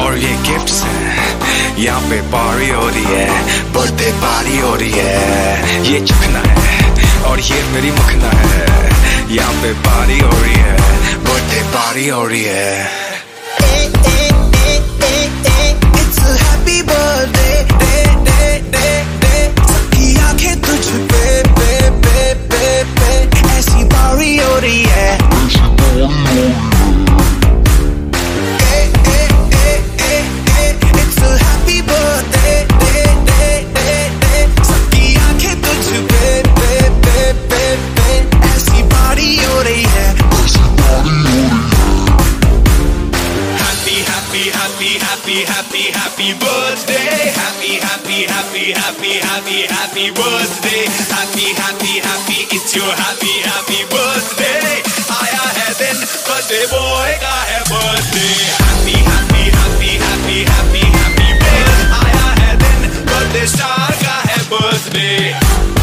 और ये गिफ्ट्स हैं, यहाँ पे पार्टी हो रही है, बर्थडे पार्टी हो रही है। ये चखना है और ये मेरी मखना है, यहाँ पे पार्टी हो रही है, बर्थडे पार्टी हो रही है। It's a happy birthday, सबकी आंखें तुझ पे, ऐसी पार्टी हो रही है। It's a happy birthday, सबकी आंखें तुझ पे, ऐसी पार्टी हो रही है। Happy birthday, happy birthday, happy, it's your happy birthday, आया है दिन birthday boy का है birthday, happy birthday, आया है दिन birthday star का है birthday।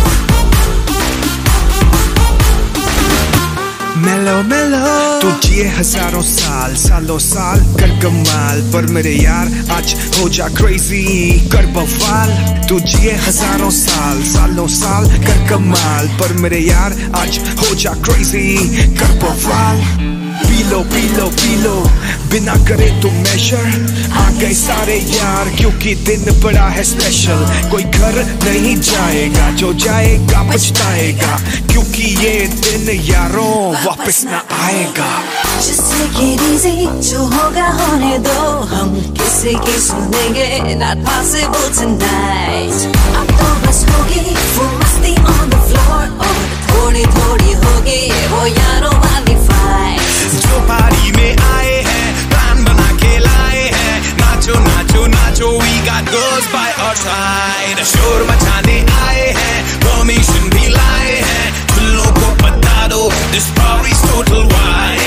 मेलो तू जिए हजारों साल, सालों साल कर कमाल, पर मेरे यार आज हो जा क्रेजी कर बवाल। तू जिए हजारों साल, सालों साल कर कमाल, पर मेरे यार आज हो जा क्रेजी कर बवाल। पी लो बिना करे तो मेजर, आ गए सारे यार क्योंकि दिन बड़ा है स्पेशल। कोई घर नहीं जाएगा, जो जाएगा पछताएगा, क्योंकि ये दिन यारों वापस ना आएगा। Just take it easy, जो होगा होने दो, हम किसी की सुनेंगे, not possible tonight। अब तो बस होगी वो मस्ती on the floor, और थोड़ी थोड़ी होगी वो यारों वाली fight। जो पार्टी में आए हैं, प्लान बना के लाए हैं, नाचो नाचो नाचो, we got girls by our side। शोर मचाने आए हैं, परमिशन भी लाए हैं, चुल्लों को बता दो, this party's total wine।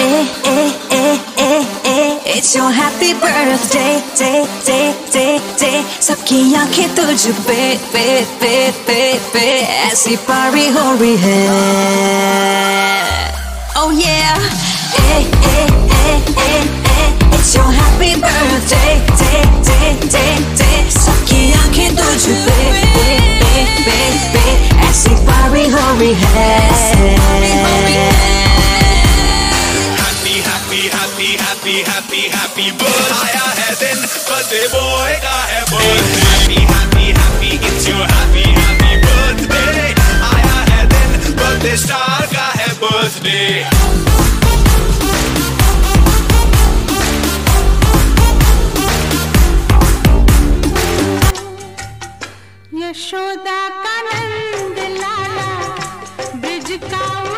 It's your happy birthday, day, सबकी आंखें तुझ पे, ऐसी पार्टी हो रही है। Oh yeah, it's your happy birthday, day, सबकी आंखें तुझ पे, ऐसी पार्टी हो रही है। Happy birthday, आया है दिन birthday boy का है birthday, happy, it's your happy birthday, आया है दिन birthday star का है birthday। यशोदा का नंद लाला ब्रिज का